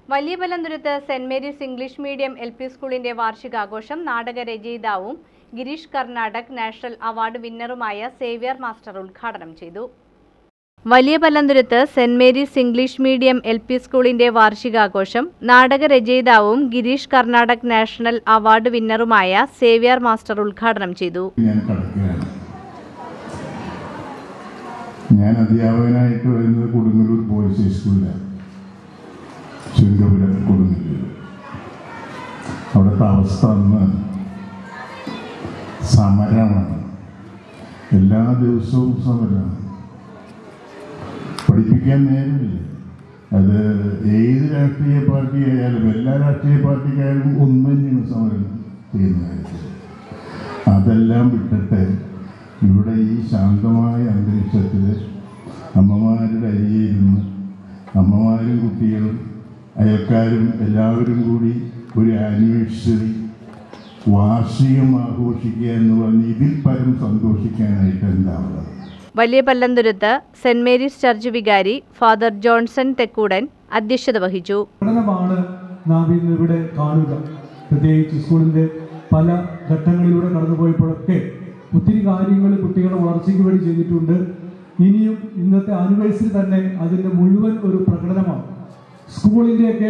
വലിയ Palanthuruthu saint Mary's English medium LP. സ്കൂളിന്റെ വാർഷികാഘോഷം നാടകരചയിതാവും ഗിരീഷ് കർണാടക് നാഷണൽ അവാർഡ് വിന്നറുമായ സേവ്യർ മാസ്റ്റർ ഉദ്ഘാടനം ചെയ്തു. വലിയ Palanthuruthu saint Mary's English medium LP. സ്കൂളിന്റെ വാർഷികാഘോഷം നാടകരചയിതാവും ഗിരീഷ് കർണാടക് നാഷണൽ അവാർഡ് വിന്നറുമായ സേവ്യർ മാസ്റ്റർ ഉദ്ഘാടനം ചെയ്തു. ഞാൻ അധ്യാപകനായിട്ട് വരുന്നത് കൊടുങ്ങല്ലൂർ ബോയ്സ് സ്കൂളിലാണ്. കൊടുങ്ങല്ലൂർ അവിടുത്തെ അവസ്ഥ അന്ന് സമരമാണ്. എല്ലാ ദിവസവും സമരമാണ്. പഠിപ്പിക്കാൻ നേരമില്ല. അത് ഏത് രാഷ്ട്രീയ പാർട്ടി ആയാലും എല്ലാ രാഷ്ട്രീയ പാർട്ടിക്കാരും ഒന്നുതന്നെയാണ് സമരം ചെയ്യുന്നത്. അതെല്ലാം വിട്ടിട്ട് ഇവിടെ ഈ ശാന്തമായ അന്തരീക്ഷത്തിൽ അമ്മമാരുടെ അരികിലിരുന്ന് അമ്മമാരും കുട്ടികളും അയൽക്കാരും എല്ലാവരും കൂടി ഒരു ആനിവേഴ്സറി വാർഷികം ആഘോഷിക്കുക എന്ന് പറഞ്ഞ് ഇതിൽ പരം സന്തോഷിക്കാനായിട്ട് എന്താവുന്നത്. വലിയ പല്ലന്തുരുത്ത് സെന്റ് മേരീസ് ചർച്ച് വികാരി ഫാദർ ജോൺസൺ തെക്കൂടൻ അധ്യക്ഷത വഹിച്ചു. നാം ഇന്ന് ഇവിടെ കാണുക, പ്രത്യേകിച്ച് സ്കൂളിന്റെ പല ഘട്ടങ്ങളിലൂടെ കടന്നുപോയപ്പോഴൊക്കെ ഒത്തിരി കാര്യങ്ങൾ കുട്ടികളുടെ വളർച്ചയ്ക്ക് വേണ്ടി ചെയ്തിട്ടുണ്ട്. ഇനിയും ഇന്നത്തെ ആനിവേഴ്സറി തന്നെ അതിന്റെ മുഴുവൻ ഒരു പ്രകടനമാണ്. സ്കൂളിലേക്ക്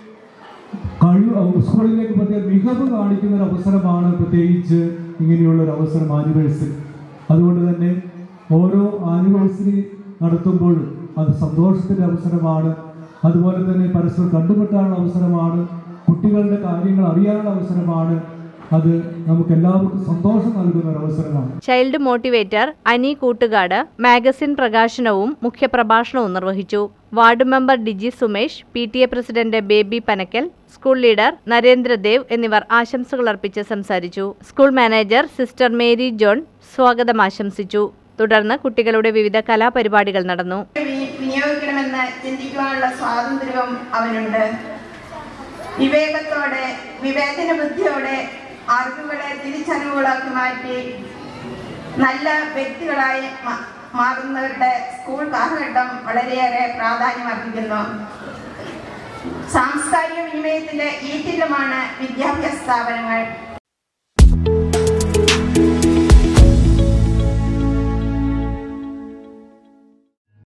പ്രത്യേക മികവ് കാണിക്കുന്ന ഒരു അവസരമാണ്, പ്രത്യേകിച്ച് ഇങ്ങനെയുള്ള ഒരു അവസരം ആനിവേഴ്സറി. അതുകൊണ്ട് തന്നെ ഓരോ ആനിവേഴ്സറി നടത്തുമ്പോഴും അത് സന്തോഷത്തിന്റെ അവസരമാണ്. അതുപോലെ തന്നെ പരസ്പരം കണ്ടുമുട്ടാനുള്ള അവസരമാണ്. കുട്ടികളുടെ കാര്യങ്ങൾ അറിയാനുള്ള അവസരമാണ്. അത് നമുക്ക് എല്ലാവർക്കും സന്തോഷം നൽകുന്ന ഒരു അവസരമാണ്. Child motivator Ani Koottukad magazine പ്രകാശനവും മുഖ്യപ്രഭാഷണവും നിർവഹിച്ചു. Ward member Diji Sumesh, PTA president Baby Panakkal, school leader Narendradev എന്നിവർ ആശംസകൾ അർപ്പിച്ച് സംസാരിച്ചു. School manager sister Mary John സ്വാഗതം ആശംസിച്ചു. തുടർന്ന് കുട്ടികളുടെ വിവിധ കലാപരിപാടികൾ നടന്നു. വിനിയോഗിക്കണമെന്ന് ചിന്തിക്കുവാനുള്ള സ്വാതന്ത്ര്യവും അവനുണ്ട്. വിവേകത്തോടെ വിവേചന ബുദ്ധിയോടെ അറിവുകളെ തിരിച്ചറിവുകളാക്കി മാറ്റി നല്ല വ്യക്തികളായി മാറുന്നവരുടെ സ്കൂൾ കാലഘട്ടം വളരെയേറെ പ്രാധാന്യമർഹിക്കുന്നു. സാംസ്കാരിക വിനിമയത്തിന്റെ ഈറ്റില്ലമാണ് വിദ്യാഭ്യാസ സ്ഥാപനങ്ങൾ.